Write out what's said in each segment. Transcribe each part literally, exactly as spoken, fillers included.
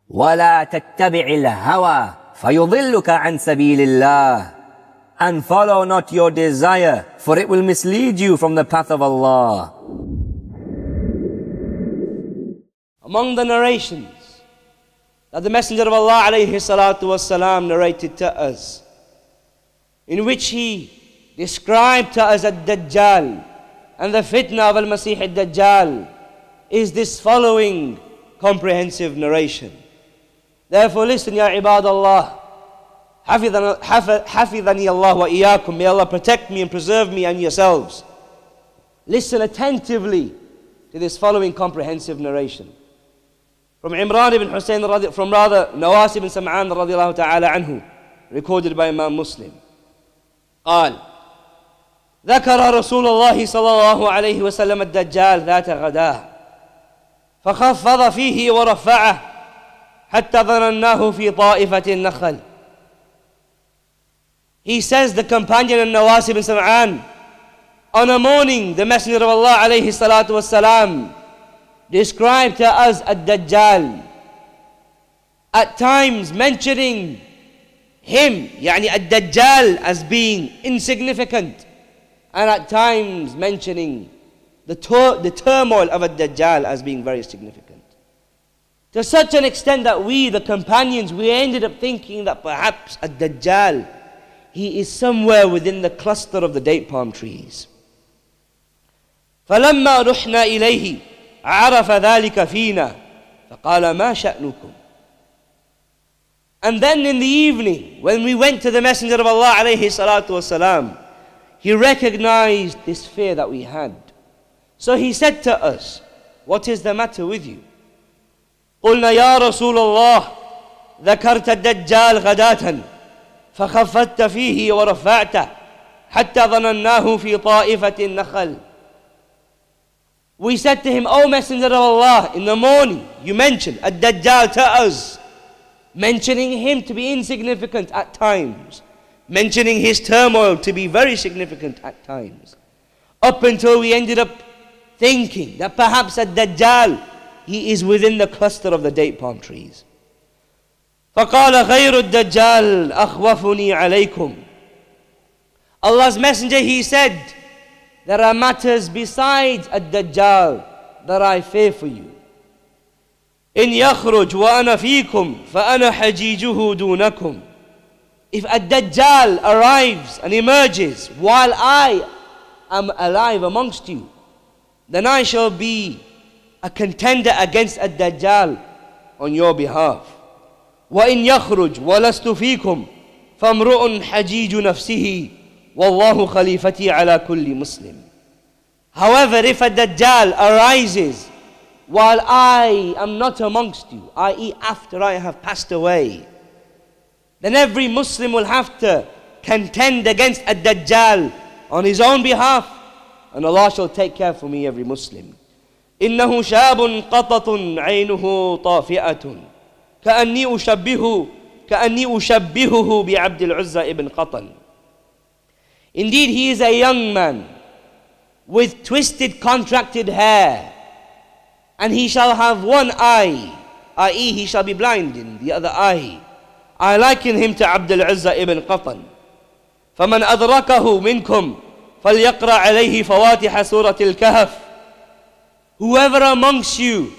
وَلَا تَتَّبِعِ الْهَوَى فَيُضِلُّكَ عَنْ سَبِيلِ اللَّهِ. And follow not your desire, for it will mislead you from the path of Allah. Among the narrations that the Messenger of Allah alayhi salatu wasalam narrated to us, in which he described to us Ad-Dajjal and the fitna of Al-Masih Ad-Dajjal, is this following comprehensive narration. Therefore listen, Ya ibadallah, hafidhani Allah wa iyaakum, may Allah protect me and preserve me and yourselves. Listen attentively to this following comprehensive narration. From Imran ibn Hussein, from rather Nawas ibn Sam'an radiallahu ta'ala anhu, recorded by Imam Muslim. قال ذكر رسول الله صلى الله عليه وسلم الدجال ذات غداه فخفض فيه ورفعه حتى ظنناه في طائفة النخل. He says, the companion of Nawas ibn Sam'an, on a morning the Messenger of Allah alayhi salatu wasalam described to us Ad-Dajjal, at times mentioning him, yani Ad-Dajjal, as being insignificant, and at times mentioning the, tur the turmoil of Ad-Dajjal as being very significant. To such an extent that we, the companions, we ended up thinking that perhaps Ad-Dajjal, he is somewhere within the cluster of the date palm trees. فَلَمَّا رُحْنَا إِلَيْهِ عَرَفَ ذَلِكَ فِينَا فَقَالَ مَا شَأْنُكُمْ. And then in the evening, when we went to the Messenger of Allah alayhi salatu wasalam, he recognized this fear that we had. So he said to us, what is the matter with you? قُلْنَا يَا رَسُولَ اللَّهِ ذَكَرْتَ الدَّجَّالَ غَدَاةً فَخَفَّضْتَ فِيهِ وَرَفَعْتَ حَتَّى ظَنَنَّاهُ فِي طَائِفَةِ النَّخَلِ. We said to him, O Messenger of Allah, in the morning you mentioned Ad-Dajjal to us, mentioning him to be insignificant at times, mentioning his turmoil to be very significant at times, up until we ended up thinking that perhaps Ad-Dajjal, he is within the cluster of the date palm trees. فَقَالَ غَيْرُ الدَّجَّالِ أَخْوَفُنِي عَلَيْكُمْ. Allah's Messenger, he said, there are matters besides Ad-Dajjal that I fear for you. إِنْ يَخْرُجْ وَأَنَا فِيكُمْ فَأَنَا حَجِيجُهُ دُونَكُمْ. If Ad-Dajjal arrives and emerges while I am alive amongst you, then I shall be a contender against Ad-Dajjal on your behalf. وَإِنْ يَخْرُجْ وَلَسْتُ فِيكُمْ فَامْرُؤٌ حَجِيجُ نَفْسِهِ وَاللَّهُ خَلِيفَتِي عَلَى كُلِّ مُسْلِمٍ. However, if Ad-Dajjal arises while I am not amongst you, that is after I have passed away, then every Muslim will have to contend against Ad-Dajjal on his own behalf, and Allah shall take care for me, every Muslim. إِنَّهُ شَابٌ قَطَطٌ عَيْنُهُ طَافِئَةٌ كَأَنِّي أُشَبِّهُ كَأَنِّي أُشَبِّهُهُ بِعَبْدِ الْعُزَّى ibn Qatan. Indeed, he is a young man with twisted, contracted hair, and he shall have one eye, that is, he shall be blind in the other eye. I liken him to Abd al-Uzza ibn Qatan. فَمَنْ أَدْرَكَهُ مِنْكُمْ فَلْيَقْرَأْ عَلَيْهِ فَوَاتِحَ سُورَةِ الْكَهْفِ. Whoever amongst you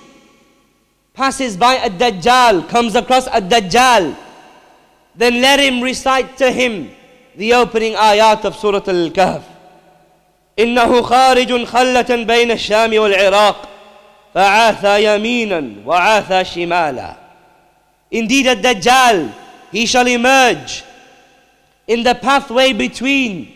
passes by Ad-Dajjal, comes across Ad-Dajjal, then let him recite to him the opening ayat of Surah Al-Kahf. إِنَّهُ خَارِجٌ خَلَّةً بَيْنَ الشَّامِ وَالْعِرَاقِ فَعَاثَى يَمِينًا وَعَاثَى شِمَالًا. Indeed, Ad-Dajjal, he shall emerge in the pathway between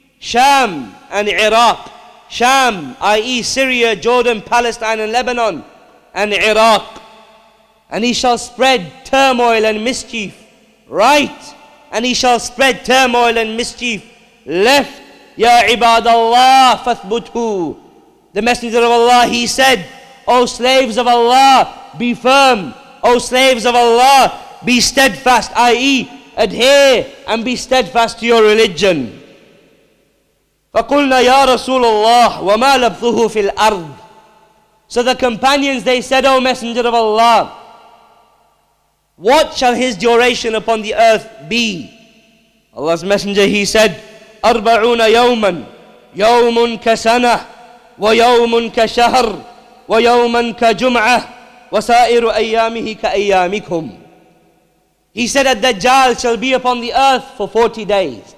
Sham and Iraq. Sham, that is Syria, Jordan, Palestine and Lebanon, and Iraq. And he shall spread turmoil and mischief right, and he shall spread turmoil and mischief left. Ya ibadallah fathbuthu. The Messenger of Allah, he said, O slaves of Allah, be firm. O slaves of Allah, be steadfast, that is, adhere and be steadfast to your religion. فَقُلْنَا يَا رَسُولَ اللَّهِ وَمَا لَبْثُهُ فِي الْأَرْضِ. So the companions, they said, O Messenger of Allah, what shall his duration upon the earth be? Allah's Messenger, he said, أربعون يوما يوم كسنة ويوم كشهر ويوما كجمعة وسائر أيامه كأيامكم. He said that Dajjal shall be upon the earth for forty days.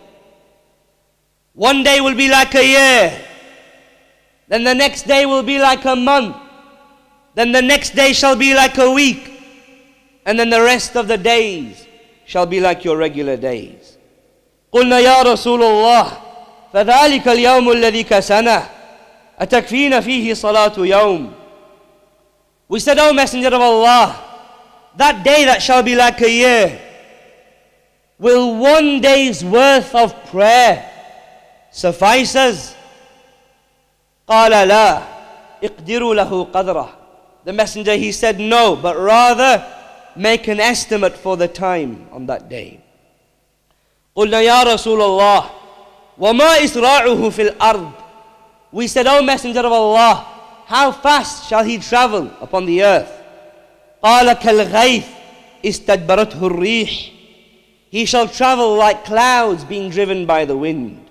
One day will be like a year. Then the next day will be like a month. Then the next day shall be like a week. And then the rest of the days shall be like your regular days. قلنا يا رسول الله فذلك اليوم الذي كسنه أتكفينا فيه صلاة يوم. We said, O Messenger of Allah, that day that shall be like a year, will one day's worth of prayer suffice us? قال لا اقدروا له قدره. The Messenger, he said, no, but rather make an estimate for the time on that day. قلنا يا رسول الله وما إسراعه في الأرض. We said, O Messenger of Allah, how fast shall he travel upon the earth? قال كالغيث استدبرته الريح. He shall travel like clouds being driven by the wind.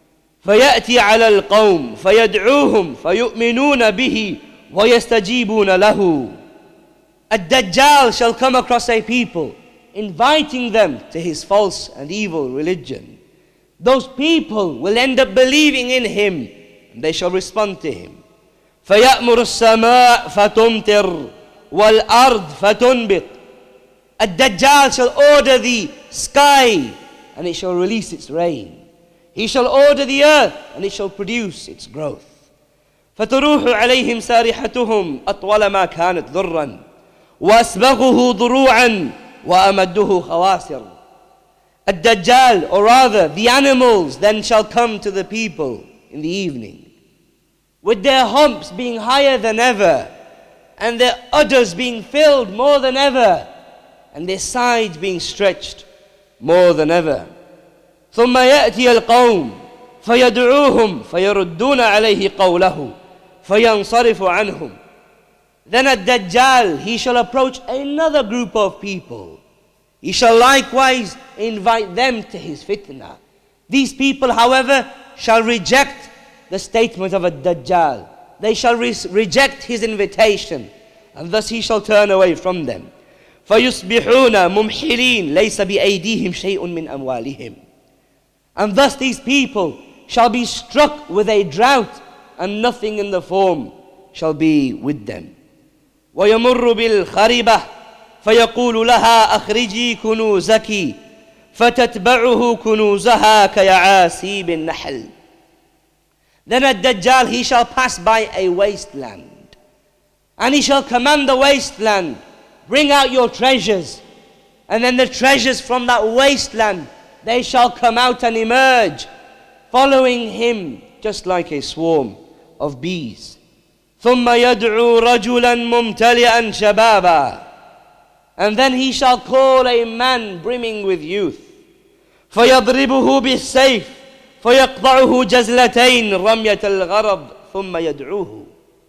فيأتي على القوم فيدعوهم فيؤمنون به ويستجيبون له. A Dajjal shall come across a people, inviting them to his false and evil religion. Those people will end up believing in him, and they shall respond to him. فيأمر السماء فتمطر والأرض فتنبت. A Dajjal shall order the sky, and it shall release its rain. He shall order the earth, and it shall produce its growth. فتروح عليهم سارحتهم أطول ما كانت ذرا وأسبغه ضروعا وأمده خواسر. A Dajjal, or rather the animals, then shall come to the people in the evening, with their humps being higher than ever, and their udders being filled more than ever, and their sides being stretched more than ever. ثم يأتي القوم فيدعوهم فيردون عليه قوله فينصرف عنهم. Then a Dajjal, he shall approach another group of people. He shall likewise invite them to his fitna. These people, however, shall reject the statement of a Dajjal. They shall re reject his invitation, and thus he shall turn away from them. فَيُصْبِحُونَ مُمْحِلِينَ لَيْسَ بِأَيْدِيهِمْ شَيْءٌ مِّنْ أَمْوَالِهِمْ. And thus these people shall be struck with a drought, and nothing in the form shall be with them. وَيَمُرُّ بِالْخَرِبَةِ فَيَقُولُ لَهَا أَخْرِجِي كُنُوزَكِ فَتَتْبَعُهُ كُنُوزَهَا كَيَعَاسِيبِ النَّحْلِ. Then a Dajjal, he shall pass by a wasteland, and he shall command the wasteland, bring out your treasures. And then the treasures from that wasteland, they shall come out and emerge, following him just like a swarm of bees. ثُمَّ يَدْعُو رَجُلًا مُمْتَلِئًا شَبَابًا. And then he shall call a man brimming with youth. فَيَضْرِبُهُ بِالسَّيْفِ فَيَقْطَعُهُ جَزْلَتَيْنِ رَمْيَةَ الْغَرَبِ ثُمَّ يَدْعُوهُ.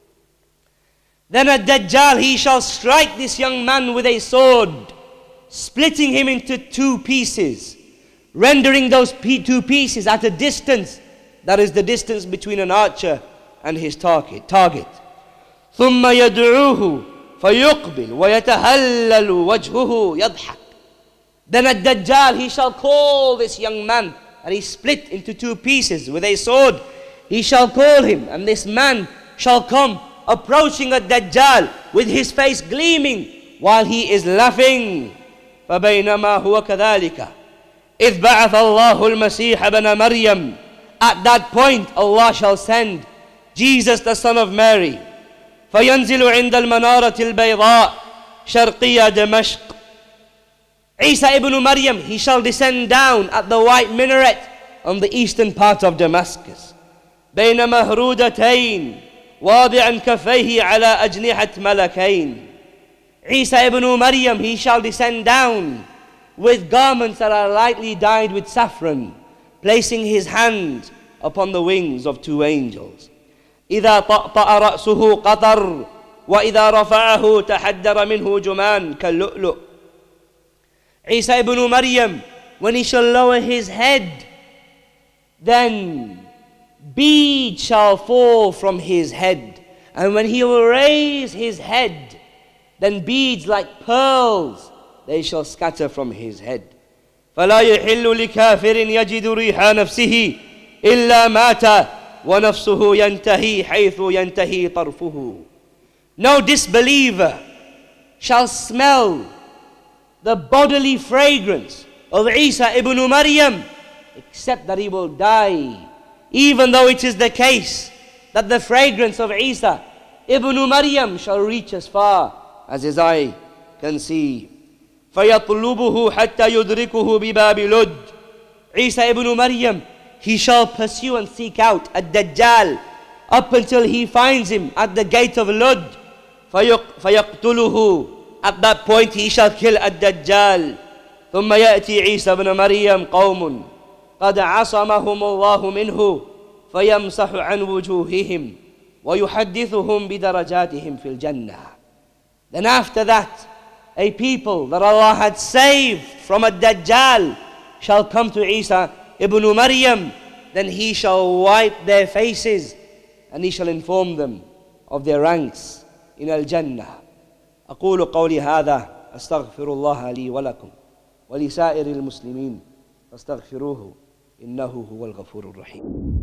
Then a Dajjal, he shall strike this young man with a sword, splitting him into two pieces, rendering those two pieces at a distance that is the distance between an archer and his target. target. ثُمَّ يَدْعُوهُ فَيُقْبِلْ وَيَتَهَلَّلُ وَجْهُهُ يَضْحَكُ. Then a Dajjal, he shall call this young man, and he split into two pieces with a sword. He shall call him, and this man shall come, approaching a Dajjal with his face gleaming while he is laughing. فَبَيْنَمَا هُوَ كَذَلِكَ إِذْ بَعَثَ اللَّهُ الْمَسِيحَ بَنَ مَرْيَمَ. At that point, Allah shall send Jesus, the son of Mary. فَيَنْزِلُ عِنْدَ الْمَنَارَةِ الْبَيْضَاءِ شَرْقِيَّ دَمَشْقِ. Isa ibn Maryam, he shall descend down at the white minaret on the eastern part of Damascus. بَيْنَ مَهْرُودَتَيْنِ وَاضِعًا كَفَيْهِ عَلَى أَجْنِحَةِ مَلَكَيْنِ. Isa ibn Maryam, he shall descend down with garments that are lightly dyed with saffron, placing his hand upon the wings of two angels. إِذَا طَأْطَأَ رَأْسُهُ قَطَرٌ وَإِذَا رَفَعَهُ تَحَدَّرَ مِنْهُ جُمَانٌ كَاللُّؤْلُؤِ. Isa ibn Maryam, when he shall lower his head, then beads shall fall from his head. And when he will raise his head, then beads like pearls, they shall scatter from his head. فَلَا يَحِلُّ لِكَافِرٍ يَجِدُ رِيحَ نَفْسِهِ إِلَّا مَاتَ وَنَفْسُهُ يَنْتَهِي حَيْثُ يَنْتَهِي طَرْفُهُ. No disbeliever shall smell the bodily fragrance of Isa ibn Maryam, except that he will die, even though it is the case that the fragrance of Isa ibn Maryam shall reach as far as his eye can see. فَيَطْلُبُهُ حَتَّى يُدْرِكُهُ بِبَابِ لُدٍّ. Isa ibn Maryam, he shall pursue and seek out Ad-Dajjal up until he finds him at the gate of Lud. فَيَقْتُلُهُ. At that point he shall kill Ad-Dajjal. ثُمَّ يَأْتِي عِيسَى بْنَ مَرْيَمَ قَوْمٌ قَدْ عَصَمَهُمُ اللَّهُ مِنْهُ فَيَمْسَحُ عَنْ وُجُوهِهِمْ وَيُحَدِّثُهُمْ بِدَرَجَاتِهِمْ فِي الْجَنَّةِ. Then after that, a people that Allah had saved from a Dajjal shall come to Isa ibn Maryam. Then he shall wipe their faces and he shall inform them of their ranks in Al-Jannah. أقول قولي هذا أستغفر الله لي ولكم ولسائر المسلمين فاستغفروه إنه هو الغفور الرحيم.